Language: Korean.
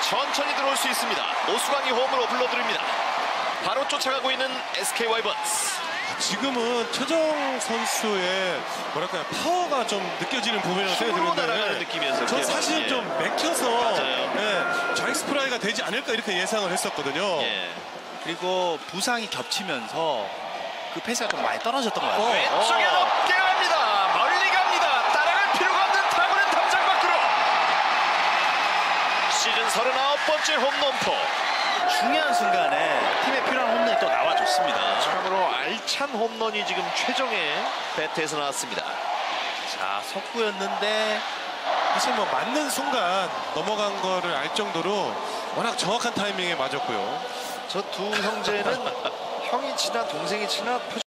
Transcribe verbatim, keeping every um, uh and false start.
천천히 들어올 수 있습니다. 오수광이 홈으로 불러드립니다. 바로 쫓아가고 있는 에스케이 와이번스. 지금은 최정 선수의 뭐랄까요, 파워가 좀 느껴지는 부분이라고 생각이 힘으로 날아가는 드는데 느낌이었어요. 저 사실 예. 좀 맥혀서 맞아요. 예, 좌익 프라이가 되지 않을까 이렇게 예상을 했었거든요. 예. 그리고 부상이 겹치면서 그 페이스가 좀 많이 떨어졌던 것 같아요. 어, 왼쪽에 어. 높게 갑니다. 멀리 갑니다. 따라갈 필요가 없는 타구는 담장 밖으로. 시즌 서른아홉 번째 홈런포. 중요한 순간에 팀에 필요한 홈런이 또 나와줬습니다. 참으로 알찬 홈런이 지금 최정의 배트에서 나왔습니다. 자, 석구였는데 사실 뭐 맞는 순간 넘어간 거를 알 정도로 워낙 정확한 타이밍에 맞았고요. 저 두 형제는 형이 치나 동생이 치나